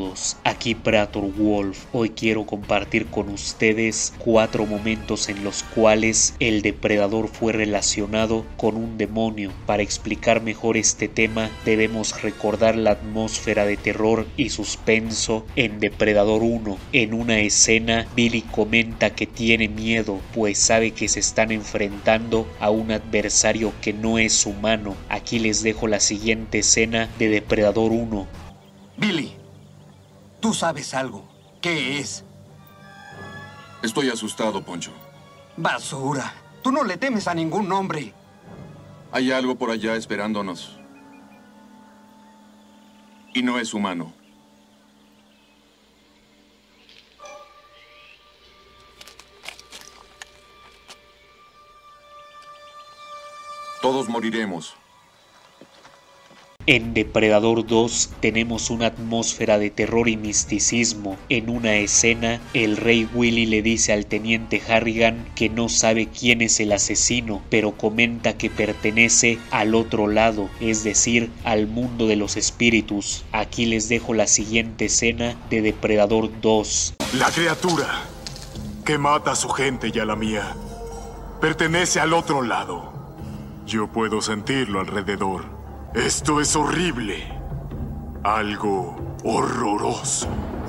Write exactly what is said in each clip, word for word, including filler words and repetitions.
todos, aquí Predator Wolf. Hoy quiero compartir con ustedes cuatro momentos en los cuales el depredador fue relacionado con un demonio. Para explicar mejor este tema debemos recordar la atmósfera de terror y suspenso en Depredador uno. En una escena, Billy comenta que tiene miedo, pues sabe que se están enfrentando a un adversario que no es humano. Aquí les dejo la siguiente escena de Depredador uno. Billy, tú sabes algo. ¿Qué es? Estoy asustado, Poncho. Basura. Tú no le temes a ningún hombre. Hay algo por allá esperándonos. Y no es humano. Todos moriremos. En Depredador dos tenemos una atmósfera de terror y misticismo. En una escena, el rey Willy le dice al teniente Harrigan que no sabe quién es el asesino, pero comenta que pertenece al otro lado, es decir, al mundo de los espíritus. Aquí les dejo la siguiente escena de Depredador dos. La criatura que mata a su gente y a la mía pertenece al otro lado. Yo puedo sentirlo alrededor. Esto es horrible. Algo horroroso.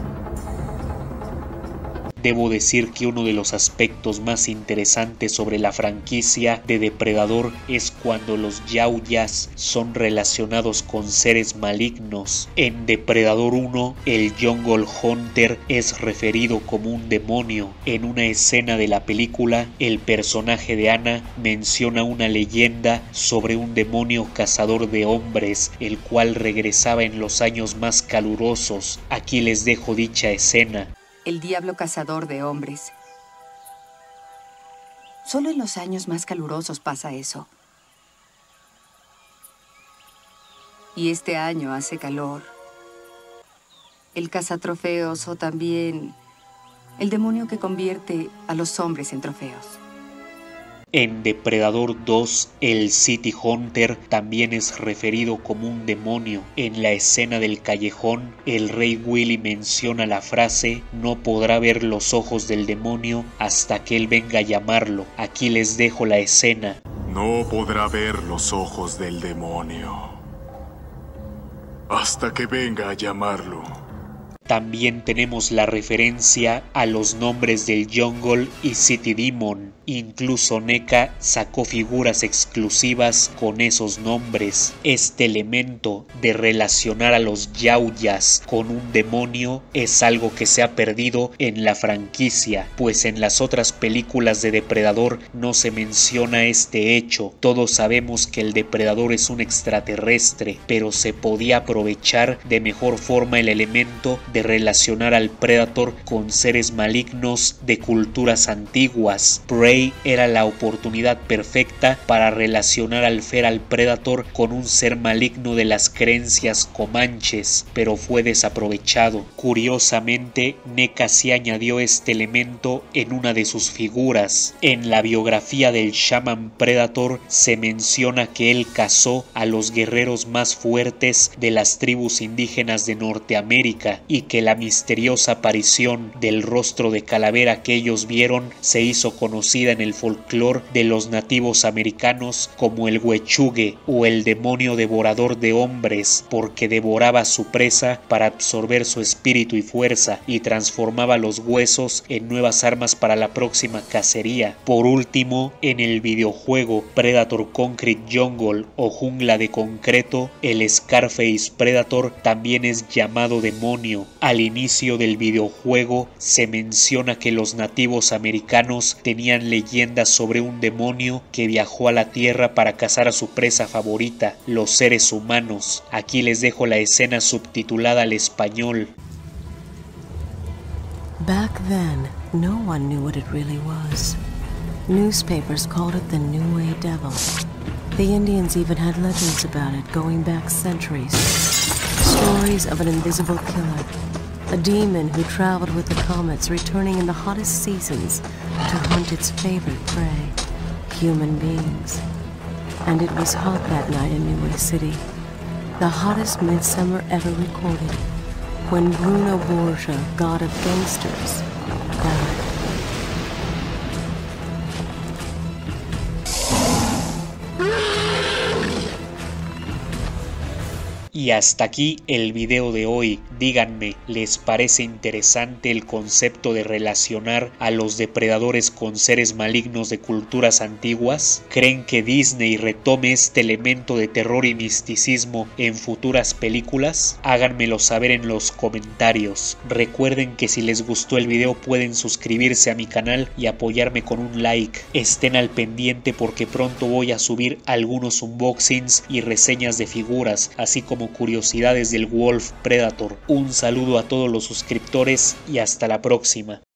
Debo decir que uno de los aspectos más interesantes sobre la franquicia de Depredador es cuando los yauyas son relacionados con seres malignos. En Depredador uno, el Jungle Hunter es referido como un demonio. En una escena de la película, el personaje de Anna menciona una leyenda sobre un demonio cazador de hombres, el cual regresaba en los años más calurosos. Aquí les dejo dicha escena. El diablo cazador de hombres. Solo en los años más calurosos pasa eso. Y este año hace calor. El cazatrofeos o también el demonio que convierte a los hombres en trofeos. En Depredador dos, el City Hunter también es referido como un demonio. En la escena del callejón, el rey Willy menciona la frase "no podrá ver los ojos del demonio hasta que él venga a llamarlo". Aquí les dejo la escena. No podrá ver los ojos del demonio hasta que venga a llamarlo. También tenemos la referencia a los nombres del Jungle y City Demon. Incluso N E C A sacó figuras exclusivas con esos nombres. Este elemento de relacionar a los yauyas con un demonio es algo que se ha perdido en la franquicia, pues en las otras películas de Depredador no se menciona este hecho. Todos sabemos que el Depredador es un extraterrestre, pero se podía aprovechar de mejor forma el elemento de relacionar al Predator con seres malignos de culturas antiguas. Prey era la oportunidad perfecta para relacionar al Feral Predator con un ser maligno de las creencias comanches, pero fue desaprovechado. Curiosamente, N E C A sí añadió este elemento en una de sus figuras. En la biografía del Shaman Predator se menciona que él cazó a los guerreros más fuertes de las tribus indígenas de Norteamérica y que la misteriosa aparición del rostro de calavera que ellos vieron se hizo conocida en el folclore de los nativos americanos como el Huechugue o el demonio devorador de hombres, porque devoraba a su presa para absorber su espíritu y fuerza y transformaba los huesos en nuevas armas para la próxima cacería. Por último, en el videojuego Predator Concrete Jungle o Jungla de Concreto, el Scarface Predator también es llamado demonio. Al inicio del videojuego se menciona que los nativos americanos tenían leyendas sobre un demonio que viajó a la Tierra para cazar a su presa favorita, los seres humanos. Aquí les dejo la escena subtitulada al español. Back then, no one knew what it really was. Newspapers called it the New Way Devil. The Indians even had legends about it going back centuries. Stories of an invisible killer, a demon who traveled with the comets, returning in the hottest seasons to hunt its favorite prey, human beings. And it was hot that night in New Way City, the hottest midsummer ever recorded. when Bruno Borgia, god of gangsters, died. Y hasta aquí el video de hoy. Díganme, ¿les parece interesante el concepto de relacionar a los depredadores con seres malignos de culturas antiguas? ¿Creen que Disney retome este elemento de terror y misticismo en futuras películas? Háganmelo saber en los comentarios. Recuerden que si les gustó el video pueden suscribirse a mi canal y apoyarme con un like. Estén al pendiente porque pronto voy a subir algunos unboxings y reseñas de figuras, así como curiosidades del Wolf Predator. Un saludo a todos los suscriptores y hasta la próxima.